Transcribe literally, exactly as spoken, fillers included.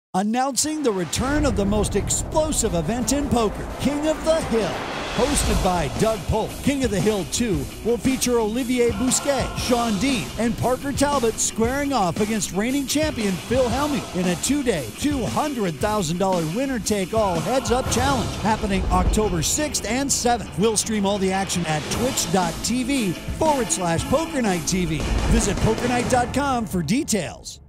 Announcing the return of the most explosive event in poker, King of the Hill. Hosted by Doug Polk, King of the Hill two will feature Olivier Busquet, Shaun Deeb, and Parker Talbot squaring off against reigning champion Phil Hellmuth in a two-day, two hundred thousand dollars winner-take-all heads-up challenge happening October sixth and seventh. We'll stream all the action at twitch.tv forward slash poker night TV. Visit poker night dot com for details.